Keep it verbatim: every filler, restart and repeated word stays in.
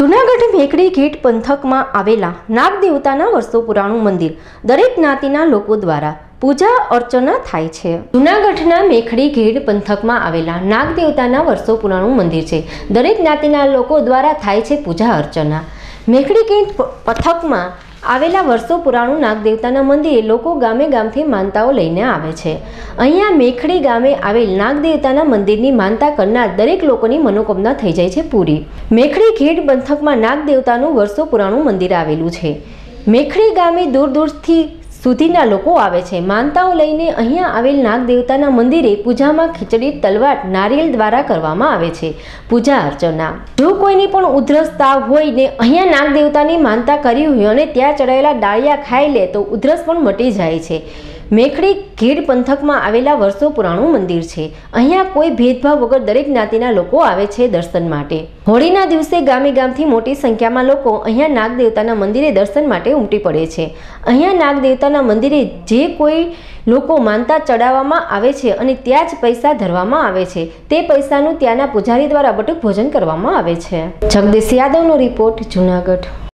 Junagadh મેખડી gate પંથકમાં આવેલા નાગદેવતાના વર્ષો પુરાણું મંદિર દરેક જ્ઞાતિના લોકો દ્વારા પૂજા અર્ચના થાય છે। જૂનાગઢના મેખડી ગેટ પંથકમાં આવેલા નાગદેવતાના વર્ષો પુરાણું મંદિર છે। દરેક જ્ઞાતિના લોકો દ્વારા થાય છે પૂજા અર્ચના। મેખડી ગેટ પંથકમાં આવેલા વર્ષો પુરાણું નાગદેવતાના મંદિરે લોકો ગામે ગામથી માનતાઓ લઈને આવે છે। અહીંયા મેખડી ગામે આવેલ નાગદેવતાના મંદિરની માનતા કરનાર દરેક લોકોની મનોકામના થઈ જાય છે પૂરી। મેખડી ગેટ પંથકમાં નાગદેવતાનું વર્ષો પુરાણું મંદિર આવેલું છે। મેખડી ગામે દૂર દૂરથી સુધીના લોકો આવે છે। માનતાઓ લઈને અહીંયા આવેલ નાગદેવતાના મંદિરે પૂજામાં ખીચડી તલવાર નારિયેળ દ્વારા કરવામાં આવે છે પૂજા અર્ચના। જો કોઈની પણ ઉધરસ તાવ હોય ને અહીંયા નાગદેવતાની માનતા કરી હોય અને ત્યાં ચડાયેલા ડાળિયા ખાઈ લે તો ઉધરસ પણ મટી જાય છે। મેખડી ગેટ પંથકમાં આવેલા વર્ષો પુરાણું મંદિર છે। અહીંયા કોઈ ભેદભાવ વગર દરેક જ્ઞાતિના લોકો આવે છે દર્શન માટે। હોળીના દિવસે ગામે ગામથી મોટી સંખ્યામાં લોકો અહીંયા નાગદેવતાના મંદિરે દર્શન માટે ઉમટી પડે છે। અહીંયા નાગદેવતાના મંદિરે જે કોઈ લોકો માનતા ચડાવવામાં આવે છે અને ત્યાં જ પૈસા ધરવામાં આવે છે તે પૈસાનું ત્યાંના પૂજારી દ્વારા બટુક ભોજન કરવામાં આવે છે। જગદીશ યાદવનો રિપોર્ટ, જૂનાગઢ।